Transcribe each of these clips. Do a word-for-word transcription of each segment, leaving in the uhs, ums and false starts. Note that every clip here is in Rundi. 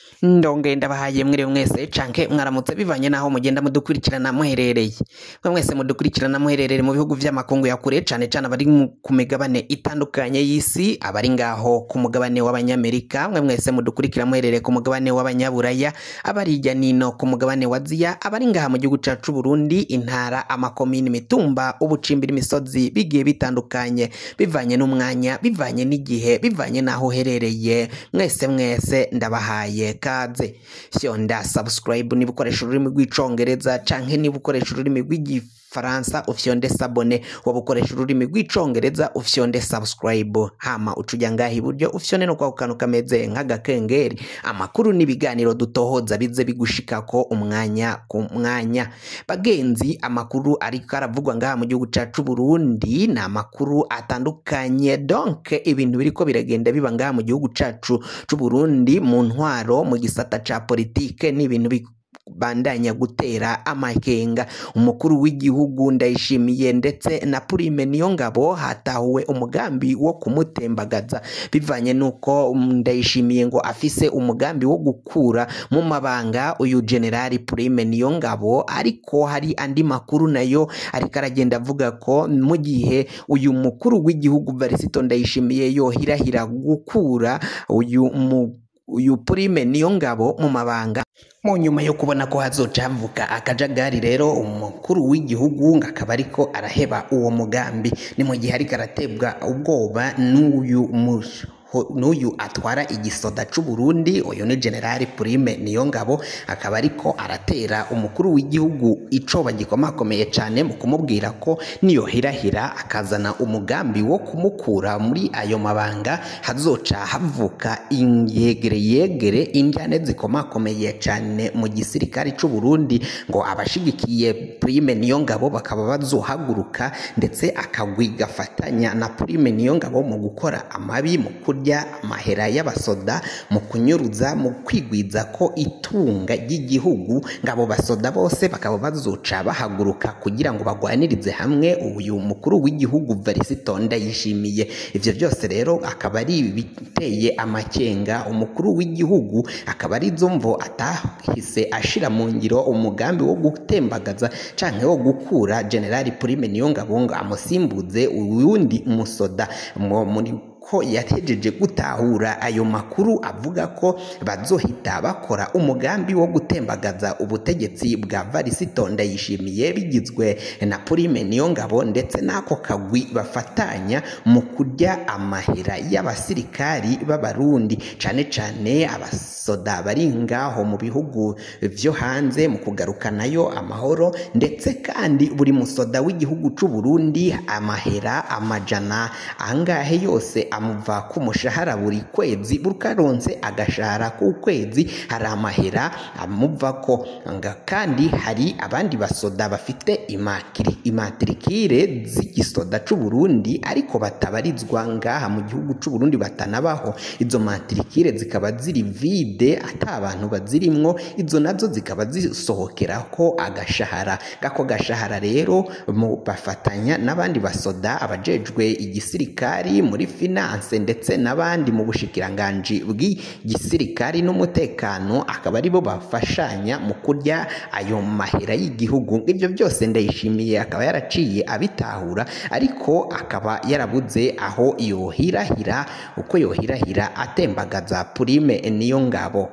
Ndonge ndabahaye mwire mwese canke mwaramutse bivanye naho mugenda mudukurikirana muherereye. Mwe mwese mudukurikirana muherereye mu bihugu vy'amakungu ya kure cane cane abari ku migabane itandukanye y'isi, abari ngaho ku mugabane w'abanyamerika, mwe mwese mudukurikira muherereye ku mugabane w'abanyaburaya, abari hirya nino ku mugabane wa Aziya, abari ngaha mu gihugu cacu Burundi, intara, amakomini, imitumba, ubucimbira, imisozi bigiye bitandukanye bivanye n'umwanya, bivanye n'igihe, bivanye naho uherereye. Mwese mwese ndabahaye kaze. Fyonda subscribe niba ukoresha ururimi rw'icongereza canke niba ukoresha ururimi rw'igifaransa ufyonde sabone, waba ukoresha ururimi rw'icongereza ufyonde subscribe, hama ucuja ngaha iburyo ufyone no kwa kantu kameze nk'agakengeri, amakuru n'ibiganiro dutohoza bize bigushikako umwanya ku mwanya. Bagenzi, amakuru ariko aravugwa ngaha mu gihugu cacu Burundi na amakuru atandukanye, donc ibintu biriko biragenda biba ngaha mu gihugu cacu c'u Burundi mu ntwaro, mu gisata ca politike, n'ibintu bandanya gutera amakenga. Umukuru w'igihugu Ndayishimiye ndetse na Prime Niyongabo hatahuwe umugambi wo kumutembagaza, bivanye nuko Ndayishimiye ngo afise umugambi wo gukura mu mabanga uyu generali Prime Niyongabo, ariko hari andi makuru nayo ariko aragenda avuga ko mu gihe uyu mukuru w'igihugu Varisito Ndayishimiye yohirahira gukura uyu mu uyu Prime Niyongabo mu mabanga, mu nyuma yo kubona ko hazoca havuka akajagari, rero umukuru w'igihugu ngakaba ariko araheba uwo mugambi. Ni mu gihe ariko aratebwa ubwoba n'uyu musho n'uyu atwara igisoda c'u Burundi, uyu ni generali Prime Niyongabo, akaba ariko aratera umukuru w'igihugu icoba gikomakomeye cane mu kumubwira ko niyohirahira akazana umugambi wo kumukura muri ayo mabanga hazoca havuka ingegere yegere injyane zikomakomeye cane mu gisirikari c'u Burundi, ngo abashigikiye Prime Niyongabo bakaba bazohaguruka ndetse akagwi gafatanya na Prime Niyongabo mu gukora amabi, mu kurya amahera y'abasoda, mu kunyuruza, mu kwigwiza ko itunga ry'igihugu. Ngabo basoda bose bakaba bazoca bahaguruka kugira ngo bagwanirize hamwe uyu mukuru w'igihugu Varisito Ndayishimiye. Ivyo byose rero akaba ari biteye amakenga. Umukuru w'igihugu akaba ari zomvo atahise ashira mu ngiro umugambi wo gutembagaza canke wo gukura generali Prime Niyongabo ngo amusimbuze uyundi musoda muri ko yatejeje gutahura ayo makuru avuga ko bazohita bakora umugambi wo gutembagaza ubutegetsi bwa Varisito Ndayishimiye bigizwe na Prime Niyongabo ndetse nako kagwi bafatanya mu kurya amahera y'abasirikari b'abarundi, cane cane abasoda bari ngaho mu bihugu vyo hanze mu kugarukanayo amahoro, ndetse kandi buri musoda w'igihugu c'u Burundi amahera amajana angahe yose amuva ku mushahara buri kwezi, bukaronse agashahara ku kwezi hari amahera amuva ko nga. Kandi hari abandi basoda bafite imakiri imatrikire z'igisoda c'u Burundi ariko batabarizwa ngaha mu gihugu c'u Burundi, batanabaho. Izo matrikire zikaba ziri vide ata abantu bazirimwo, izo nazo zikaba zisohokerako agashahara. Gako gashahara rero mu bafatanya n'abandi basoda abajejwe igisirikari muri finance ndetse n'abandi mu bushikiranganji bw'igisirikari n'umutekano, akaba aribo bafashanya mu kurya ayo mahera y'igihugu. Ibyo byose Ndayishimiye akaba yaraciye abitahura, ariko akaba yarabuze aho yohirahira, uko yohirahira atembagaza Prime Niyongabo.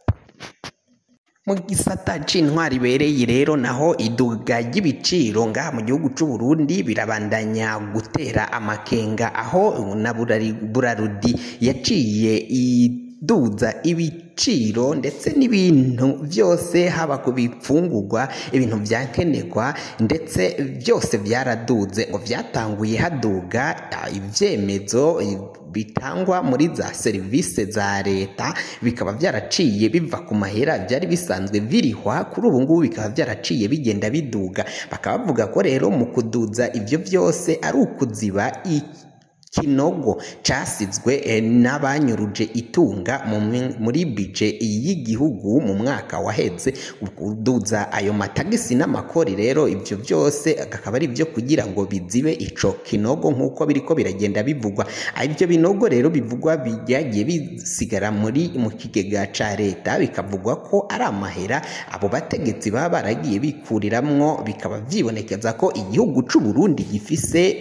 Mu gisata c'intwari ibereye rero naho iduga ry'ibiciro ngaha mu gihugu c'u Burundi birabandanya gutera amakenga, aho na Burarudi yaciye iduza ibiciro ndetse n'ibintu byose, haba ku bifungurwa, ibintu vyankenerwa, ndetse byose byaraduze. Ngo vyatanguye haduga ivyemezo bitangwa muri za serivisi za leta, bikaba byaraciye biva ku mahera byari bisanzwe birihwa, kuri ubu ngubu bikaba byaraciye bigenda biduga. Bakaba bavuga ko rero mu kuduza ivyo byose ari ukuziba kinogo casizwe eh, n'abanyuruje itunga muri bije y'igihugu mu mwaka waheze kuduza ayo matagisi n'amakori. Rero ivyo byose akaba ari byo kugira ngo bizibe ico kinogo nk'uko biriko biragenda bivugwa. Ivyo binogo rero bivugwa byagiye bisigara muri mu kigega ca leta, bikavugwa ko ari amahera abo bategetsi baba baragiye bikuriramwo, bikaba vyibonekeza ko igihugu c'u Burundi gifise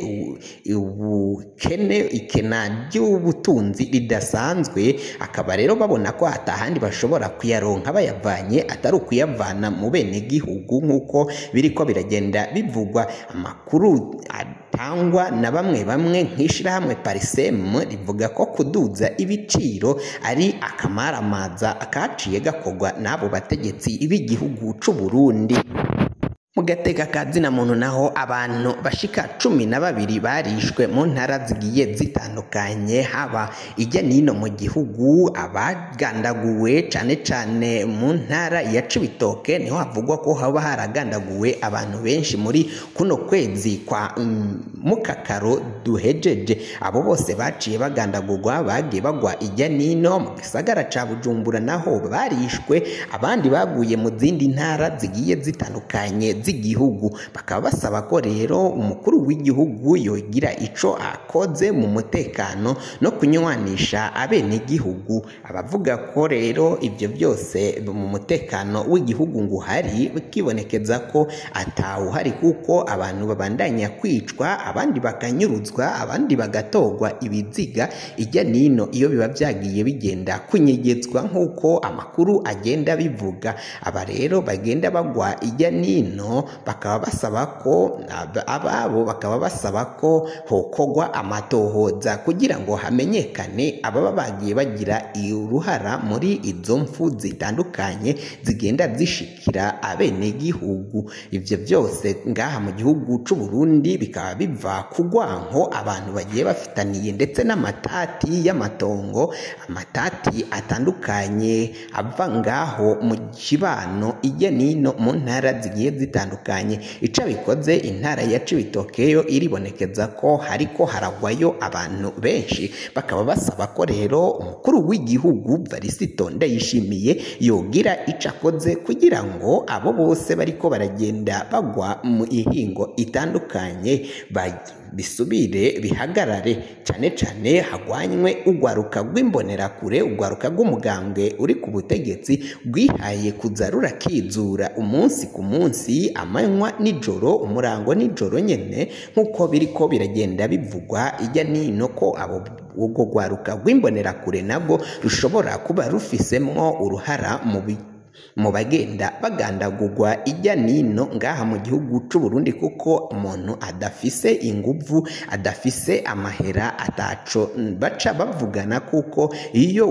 ubukene ikena ry'ubutunzi ridasanzwe. Akaba rero babona ko atahandi bashobora kuyaronka bayavanye atari ukuyavana mu bene gihugu nk'uko biriko biragenda bivugwa. Amakuru atangwa na bamwe bamwe nk'ishirahamwe Parisem rivuga ko kuduza ibiciro ari akamaramaza akaciye gakorwa n'abo bategetsi b'igihugu c'u Burundi. Mu gateka ka zina muntu naho abantu bashika cumi na babiri barishwe mu ntara zigiye zitandukanye, haba ijya nino mu gihugu. Abagandaguwe cane cane mu ntara ya Cibitoke niho havugwa ko haba haragandaguwe abantu benshi muri kuno kwezi kwa um, mukakaro duhejeje. Abo bose baciye bagandagurwa bagiye bagwa ijya nino. Mu gisagara ca Bujumbura naho barishwe, abandi baguye mu zindi ntara zigiye zitandukanye z'igihugu. Bakaba basaba ko rero umukuru w'igihugu yogira ico akoze mu mutekano no kunywanisha abene gihugu. Abavuga ko rero ivyo byose mu mutekano w'igihugu ngo hari bikibonekeza ko atawuhari, kuko abantu babandanya kwicwa, abandi bakanyuruzwa, abandi bagatogwa ibiziga ijya nino iyo biba byagiye bigenda kunyegezwa nk'uko amakuru agenda bivuga. Aba rero bagenda bagwa ijya nino bakaba basaba ko ababo bakaba basaba ko hokogwa amatohoza kugira ngo hamenyekane ababa bagiye bagira uruhara muri izo mfu zitandukanye zigenda zishikira abene gihugu. Ivyo byose ngaha mu gihugu c'u Burundi bikaba biva kugwanko abantu bagiye bafitaniye ndetse n'amatati y'amatongo, amatati atandukanye ava ngaho mu kibano ijya nino mu ntara zigiye zitandukanye. Ica bikoze intara ya Cibitoke yo iribonekeza ko hariko haragwayo abantu benshi. Bakaba basaba ko rero umukuru w'igihugu Varisito Ndayishimiye yogira ica akoze kugira ngo abo bose bariko baragenda bagwa mu ihingo itandukanye bisubire bihagarare, cane cane hagwanywe ugwaruka rw'imbonerakure, ugwaruka rw'umugambwe uri ku butegetsi rwihaye kuza rurakizura umunsi ku munsi, amanywa nijoro, umurango nijoro nyene nk'uko biriko biragenda bivugwa ijya nino ko abo ubwo gwaruka rw'imbonerakure nabwo rushobora kuba rufisemwo uruhara mu mu bagenda bagandagurwa ijya nino ngaha mu gihugu c'u Burundi, kuko umuntu adafise inguvu adafise amahera ataco baca bavugana, kuko iyo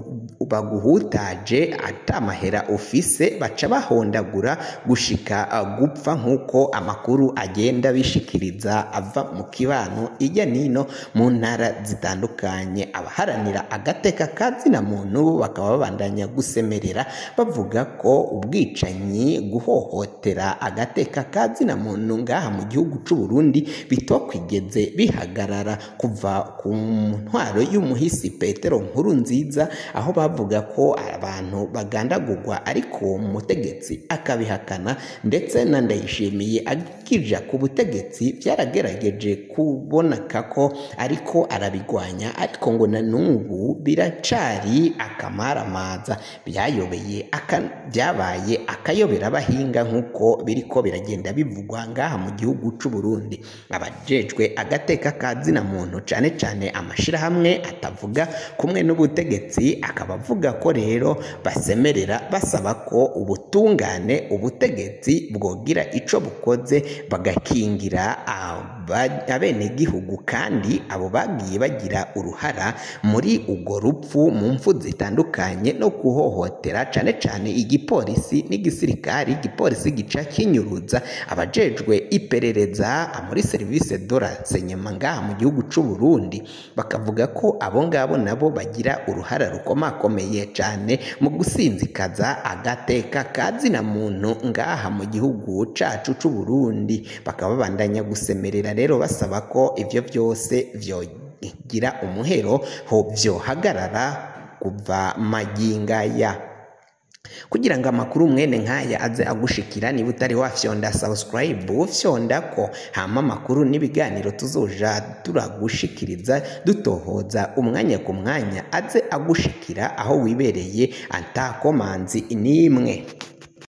baguhutaje ata mahera ufise baca bahondagura gushika gupfa nk'uko amakuru agenda bishikiriza ava mu kibano ijya nino mu ntara zitandukanye. Abaharanira agateka ka zina muntu bakaba babandanya gusemerera bavuga ko ubwicanyi guhohotera agateka ka zina muntu ngaha mu gihugu c'u Burundi bitokwigeze bihagarara kuva ku ntwaro y'umuhisi Petero Nkurunziza, aho bavuga ko abantu bagandagurwa ariko umutegetsi akabihakana, ndetse na Ndayishimiye akija ku butegetsi byaragerageje kuboneka ko ariko arabigwanya, ariko ngo na n'ubu biracari akamaramaza. Byayobeye aka byabaye akayobera abahinga nk'uko biriko biragenda bivugwa ngaha mu gihugu c'u Burundi. Abajejwe agateka ka zina muntu cane cane amashirahamwe atavuga kumwe n'ubutegetsi akaba avuga ko rero basemerera basaba ko ubutungane ubutegetsi bwogira ico bukoze bagakingira abene gihugu, kandi abo bagiye bagira uruhara muri ugo rupfu mu mfu zitandukanye no kuhohotera cane cane igipolisi n'igisirikari. Igipolisi gica kinyuruza abajejwe iperereza muri service de renseignement ngaha mu gihugu c'u Burundi, bakavuga ko abo ngabo nabo bagira uruhara rukomakomeye cane mu gusinzikaza agateka ka zina muntu ngaha mu gihugu cacu c'u Burundi. Bakaba babandanya gusemerera rero basaba ko ivyo byose vyo gira umuhero ho vyohagarara kuva magingaya. Kugira ngo amakuru mwene nkaya aze agushikira, niba utari wafyonda subscribe fyonda ko, hama amakuru n'ibiganiro tuzoja turagushikiriza dutohoza umwanya ku mwanya aze agushikira aho wibereye atakomanzi nimwe.